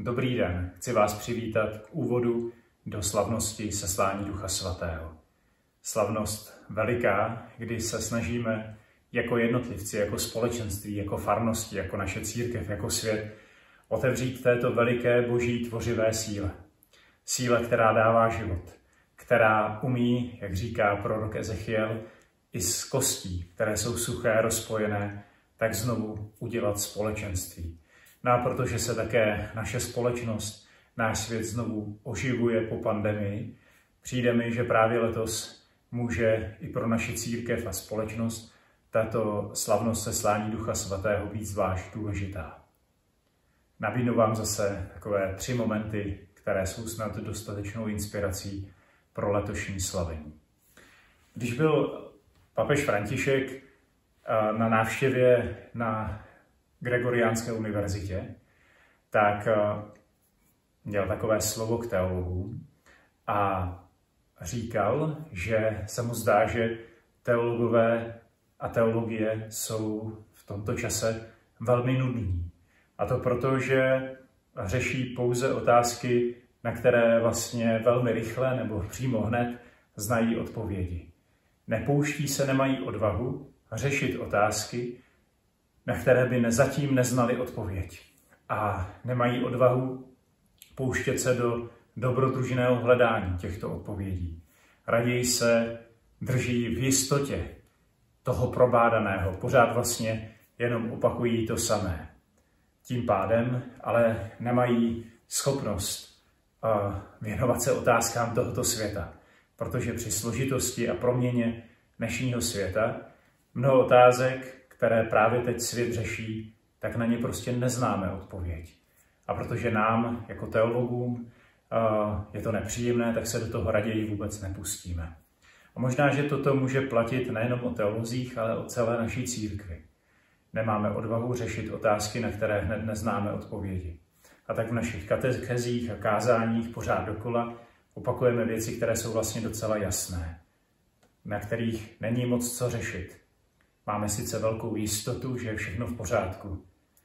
Dobrý den, chci vás přivítat k úvodu do slavnosti seslání Ducha Svatého. Slavnost veliká, kdy se snažíme jako jednotlivci, jako společenství, jako farnosti, jako naše církev, jako svět otevřít této veliké boží tvořivé síle. Síle, která dává život, která umí, jak říká prorok Ezechiel, i z kostí, které jsou suché, rozpojené, tak znovu udělat společenství. No a protože se také naše společnost, náš svět znovu oživuje po pandemii, přijde mi, že právě letos může i pro naši církev a společnost tato slavnost seslání Ducha Svatého být zvlášť důležitá. Nabídnu vám zase takové 3 momenty, které jsou snad dostatečnou inspirací pro letošní slavení. Když byl papež František na návštěvě na Gregoriánské univerzitě, tak měl takové slovo k teologům a říkal, že se mu zdá, že teologové a teologie jsou v tomto čase velmi nudní. A to proto, že řeší pouze otázky, na které vlastně velmi rychle nebo přímo hned znají odpovědi. Nepouští se, nemají odvahu řešit otázky, na které by zatím neznali odpověď. A nemají odvahu pouštět se do dobrodružného hledání těchto odpovědí. Raději se drží v jistotě toho probádaného, pořád vlastně jenom opakují to samé. Tím pádem ale nemají schopnost věnovat se otázkám tohoto světa, protože při složitosti a proměně dnešního světa mnoho otázek, které právě teď svět řeší, tak na ně prostě neznáme odpověď. A protože nám, jako teologům, je to nepříjemné, tak se do toho raději vůbec nepustíme. A možná, že toto může platit nejenom o teolozích, ale o celé naší církvi. Nemáme odvahu řešit otázky, na které hned neznáme odpovědi. A tak v našich katechezích a kázáních pořád dokola opakujeme věci, které jsou vlastně docela jasné, na kterých není moc co řešit. Máme sice velkou jistotu, že je všechno v pořádku,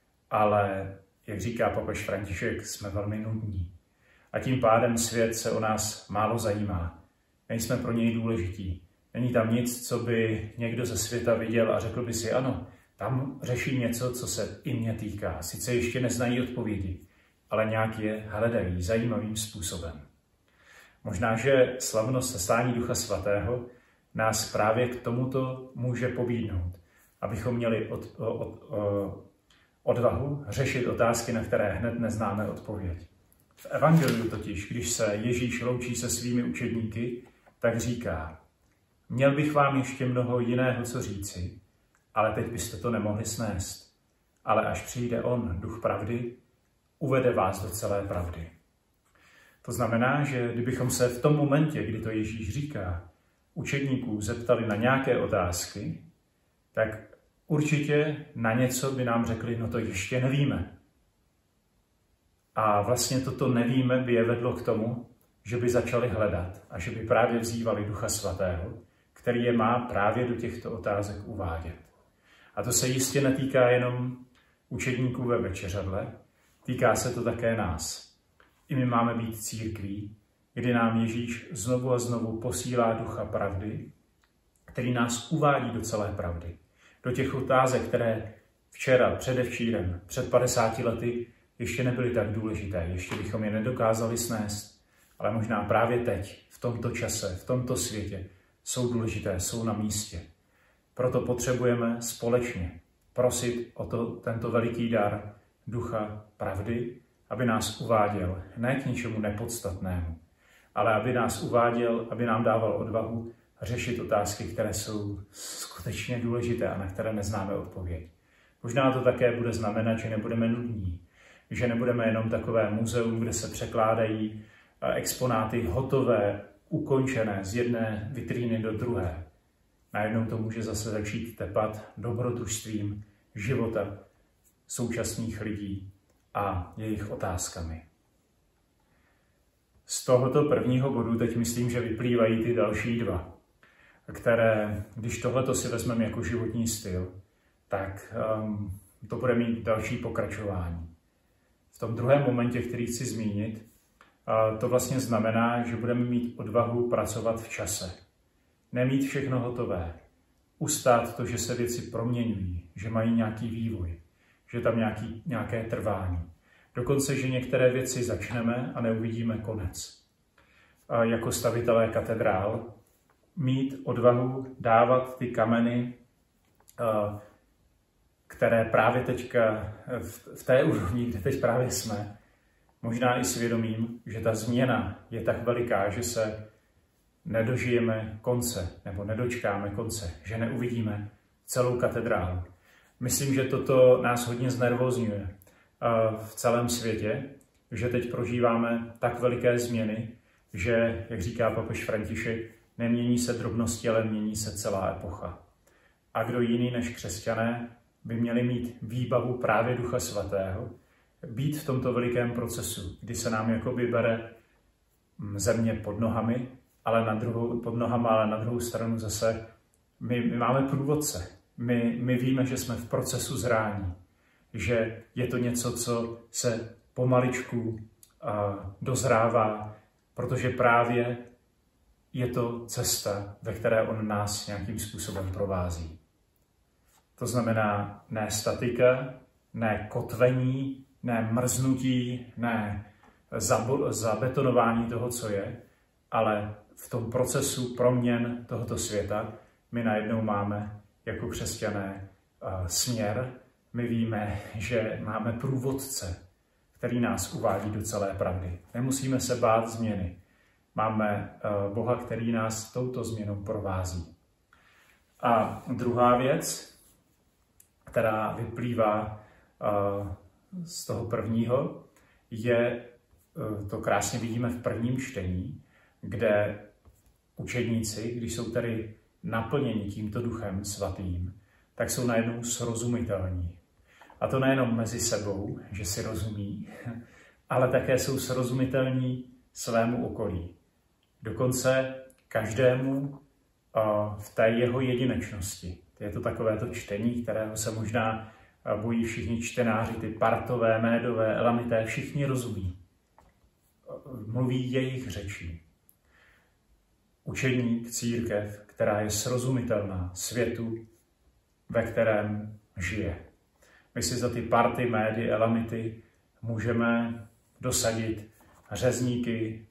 ale, jak říká papež František, jsme velmi nudní. A tím pádem svět se o nás málo zajímá. Nejsme pro něj důležití. Není tam nic, co by někdo ze světa viděl a řekl by si, ano, tam řeší něco, co se i mě týká. Sice ještě neznají odpovědi, ale nějak je hledají zajímavým způsobem. Možná, že slavnost seslání Ducha Svatého nás právě k tomuto může pobídnout, abychom měli odvahu řešit otázky, na které hned neznáme odpověď. V Evangeliu totiž, když se Ježíš loučí se svými učedníky, tak říká, měl bych vám ještě mnoho jiného co říci, ale teď byste to nemohli snést. Ale až přijde on, Duch pravdy, uvede vás do celé pravdy. To znamená, že kdybychom se v tom momentě, kdy to Ježíš říká, učedníků zeptali na nějaké otázky, tak určitě na něco by nám řekli, no to ještě nevíme. A vlastně toto nevíme by je vedlo k tomu, že by začali hledat a že by právě vzývali Ducha Svatého, který je má právě do těchto otázek uvádět. A to se jistě netýká jenom učedníků ve večeřadle, týká se to také nás. I my máme být církví, kdy nám Ježíš znovu a znovu posílá Ducha pravdy, který nás uvádí do celé pravdy. Do těch otázek, které včera, předevčírem, před 50 lety ještě nebyly tak důležité, ještě bychom je nedokázali snést, ale možná právě teď, v tomto čase, v tomto světě, jsou důležité, jsou na místě. Proto potřebujeme společně prosit o tento veliký dar Ducha pravdy, aby nás uváděl ne k ničemu nepodstatnému, ale aby nás uváděl, aby nám dával odvahu řešit otázky, které jsou skutečně důležité a na které neznáme odpověď. Možná to také bude znamenat, že nebudeme nudní, že nebudeme jenom takové muzeum, kde se překládají exponáty hotové, ukončené z jedné vitríny do druhé. Najednou to může zase začít tepat dobrodružstvím života současných lidí a jejich otázkami. Z tohoto prvního bodu teď myslím, že vyplývají ty další 2, které, když tohleto si vezmeme jako životní styl, tak to bude mít další pokračování. v tom druhém momentě, který chci zmínit, to vlastně znamená, že budeme mít odvahu pracovat v čase. Nemít všechno hotové. Ustát to, že se věci proměňují, že mají nějaký vývoj, že tam nějaké trvání. Dokonce, že některé věci začneme a neuvidíme konec. Jako stavitelé katedrál mít odvahu dávat ty kameny, které právě teďka v té úrovni, kde teď právě jsme, možná i svědomím, že ta změna je tak veliká, že se nedožijeme konce, nebo nedočkáme konce, že neuvidíme celou katedrálu. Myslím, že toto nás hodně znervózňuje v celém světě, že teď prožíváme tak veliké změny, že, jak říká papež František, nemění se drobnosti, ale mění se celá epocha. A kdo jiný než křesťané by měli mít výbavu právě Ducha Svatého, být v tomto velikém procesu, kdy se nám jakoby bere země pod nohami, ale na druhou stranu zase my máme průvodce. My víme, že jsme v procesu zrání, že je to něco, co se pomaličku dozrává, protože právě je to cesta, ve které on nás nějakým způsobem provází. To znamená ne statika, ne kotvení, ne mrznutí, ne zabetonování toho, co je, ale v tom procesu proměn tohoto světa my najednou máme jako křesťané směr. My víme, že máme průvodce, který nás uvádí do celé pravdy. Nemusíme se bát změny. Máme Boha, který nás touto změnou provází. A druhá věc, která vyplývá z toho prvního, je, to krásně vidíme v prvním čtení, kde učedníci, když jsou tedy naplněni tímto Duchem Svatým, tak jsou najednou srozumitelní. A to nejenom mezi sebou, že si rozumí, ale také jsou srozumitelní svému okolí. Dokonce každému v té jeho jedinečnosti. Je to takovéto čtení, kterého se možná bojí všichni čtenáři, ty Partové, Médové, Elamité, všichni rozumí. Mluví jejich řečí. Učedník, církev, která je srozumitelná světu, ve kterém žije. My si za ty Party, Médy, Elamity můžeme dosadit řezníky,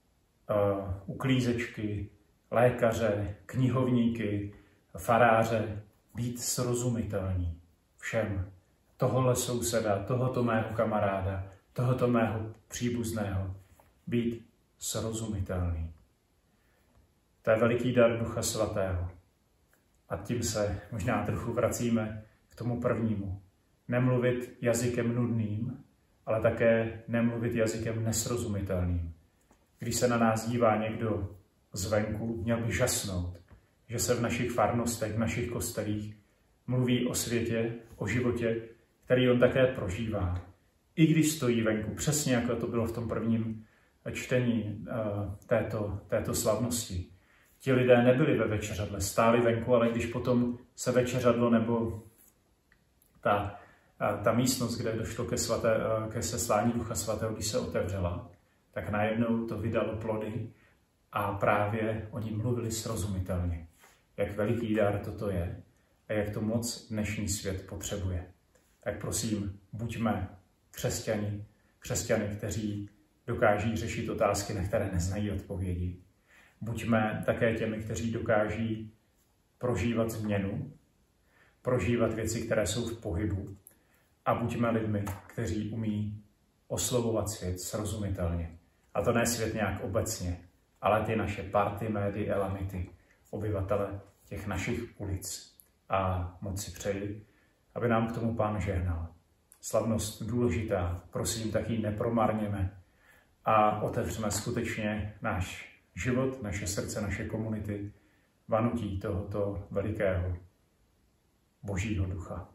uklízečky, lékaře, knihovníky, faráře, být srozumitelní všem. Tohohle souseda, tohoto mého kamaráda, tohoto mého příbuzného, být srozumitelný. To je veliký dar Ducha Svatého. A tím se možná trochu vracíme k tomu prvnímu. Nemluvit jazykem nudným, ale také nemluvit jazykem nesrozumitelným. Když se na nás dívá někdo zvenku, měl by žasnout, že se v našich farnostech, v našich kostelích mluví o světě, o životě, který on také prožívá. I když stojí venku, přesně jako to bylo v tom prvním čtení této slavnosti. Ti lidé nebyli ve večeřadle, stáli venku, ale když potom se večeřadlo nebo ta místnost, kde došlo ke seslání Ducha Svatého, když se otevřela, tak najednou to vydalo plody a právě oni mluvili srozumitelně. Jak veliký dar toto je a jak to moc dnešní svět potřebuje. Tak prosím, buďme křesťany, kteří dokáží řešit otázky, na které neznají odpovědi. Buďme také těmi, kteří dokáží prožívat změnu, prožívat věci, které jsou v pohybu. A buďme lidmi, kteří umí oslovovat svět srozumitelně. A to ne svět nějak obecně, ale ty naše Party, Médy, Elamity, obyvatele těch našich ulic. A moc si přeji, aby nám k tomu Pán žehnal. Slavnost důležitá, prosím, tak ji nepromarněme a otevřeme skutečně náš život, naše srdce, naše komunity vanutí tohoto velikého Božího Ducha.